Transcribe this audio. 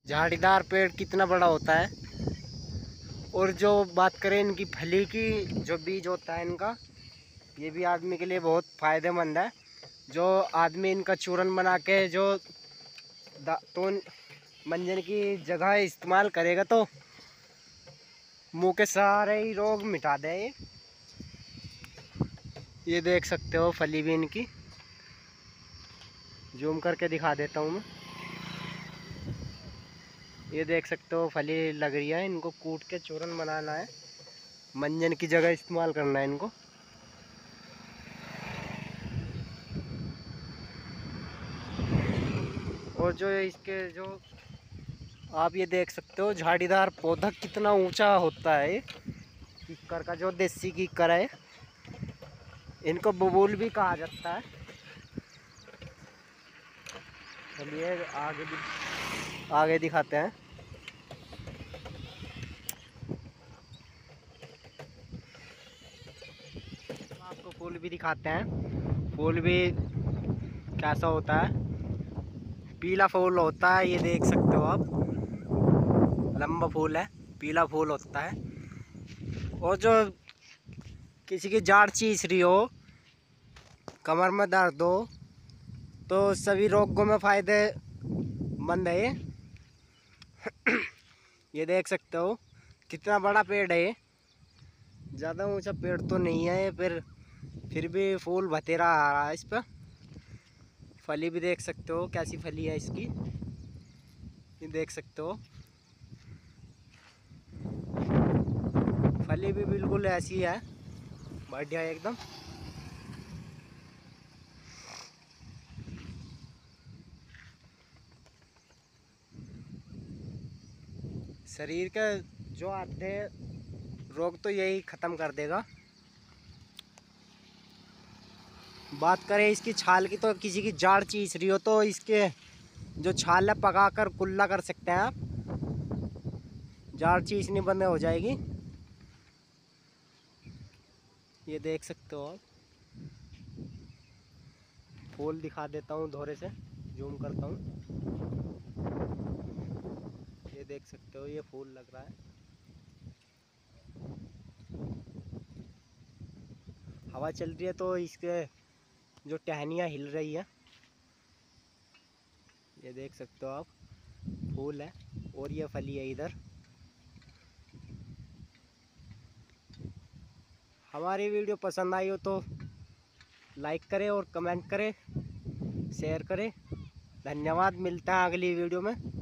झाड़ीदार पेड़ कितना बड़ा होता है। और जो बात करें इनकी फली की, जो बीज होता है इनका, ये भी आदमी के लिए बहुत फ़ायदेमंद है। जो आदमी इनका चूरन बना के जो तो मंजन की जगह इस्तेमाल करेगा तो मुंह के सारे ही रोग मिटा दे। ये देख सकते हो फली भी इनकी, जूम करके दिखा देता हूँ मैं। ये देख सकते हो फली लग रही है, इनको कूट के चूरन बनाना है, मंजन की जगह इस्तेमाल करना है इनको। और जो इसके जो आप ये देख सकते हो झाड़ीदार पौधा कितना ऊंचा होता है। कीकर का जो देसी कीकर है, इनको बबूल भी कहा जाता है। चलिए आगे दिखाते हैं। आपको फूल भी दिखाते हैं। फूल भी कैसा होता है, पीला फूल होता है। ये देख सकते हो आप, लंबा फूल है, पीला फूल होता है। और जो किसी की जाड़ चीस रही हो, कमर में दर्द हो, तो सभी रोगों में फ़ायदेमंद है ये। ये देख सकते हो कितना बड़ा पेड़ है ये। ज़्यादा ऊंचा पेड़ तो नहीं है ये, फिर भी फूल बतेरा आ रहा है इस पर। फली भी देख सकते हो कैसी फली है इसकी, ये देख सकते हो। फली भी बिल्कुल ऐसी है, बढ़िया एकदम। शरीर के जो आधे रोग तो यही ख़त्म कर देगा। बात करें इसकी छाल की, तो किसी की जाड़ चीस रही हो तो इसके जो छाल है पका कर कुल्ला कर सकते हैं आप, जाड़ चीसनी बंद हो जाएगी। ये देख सकते हो आप। फूल दिखा देता हूँ धोरे से, जूम करता हूँ। ये देख सकते हो ये फूल लग रहा है। हवा चल रही है तो इसके जो टहनियाँ हिल रही है, ये देख सकते हो आप। फूल है और ये फली है इधर। हमारी वीडियो पसंद आई हो तो लाइक करें और कमेंट करें, शेयर करें। धन्यवाद, मिलता है अगली वीडियो में।